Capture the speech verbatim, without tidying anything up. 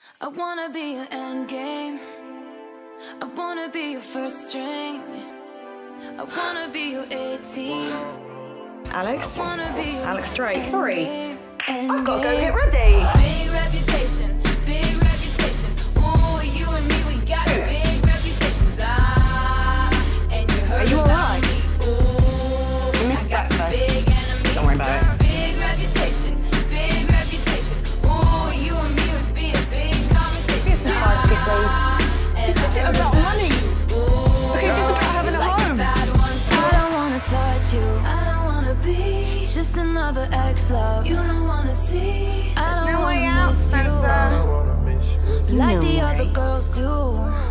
I wanna be your end game. I wanna be your first string. I wanna be your eighteen. Alex? Alex Drake. Sorry, I've got to go get ready. Big reputation, big reputation. Oh, you and me, we got big reputations. Ah, and you heard Are you about alright? me. Ooh, You missed I got some breakfast. big enemies. Don't worry about it. Big reputation, big reputation. Oh, you and me would be a big conversation. Give some privacy, please. And This I isn't heard about money. Ooh, Okay, this is about having a like home. bad ones too. I don't wanna touch you. I don't wanna be just another ex-love. You don't wanna see. I don't No way wanna out, miss you. Spencer. Like No the other way. girls do.